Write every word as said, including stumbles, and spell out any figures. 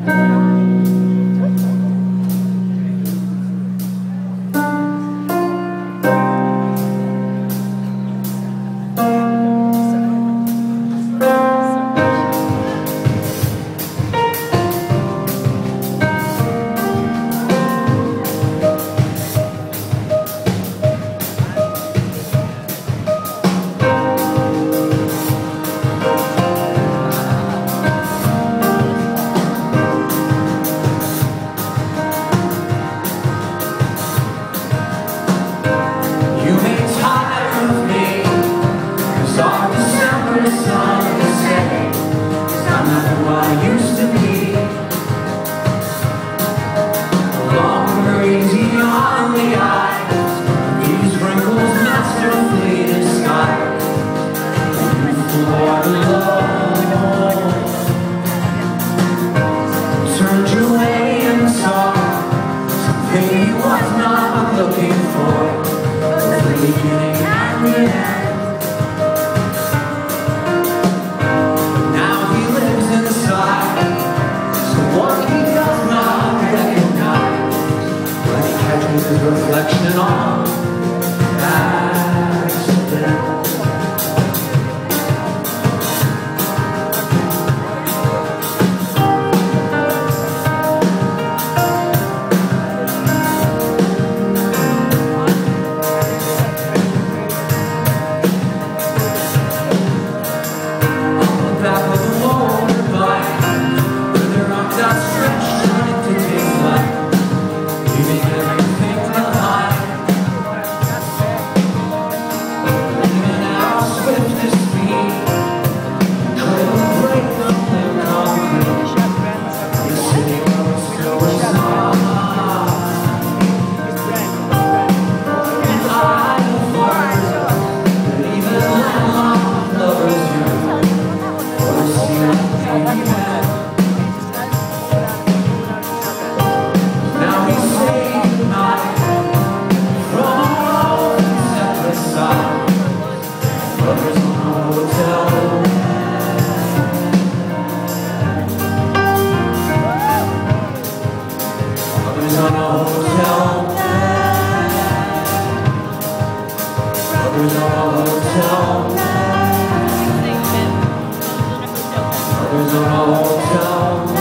Reflection on accident. On the back of the motorbike, with their arms outstretched, trying to take flight, leaving everything behind. Leaving our swiftest speed, couldn't break the concrete. The city roads still was on. And I have learned that even landlocked lovers do or see nothing you had. Now we say goodnight from our own separate sides. Brothers on a hotel bed. Brothers on a hotel bed. Brothers on a hotel bed. Brothers on a hotel bed.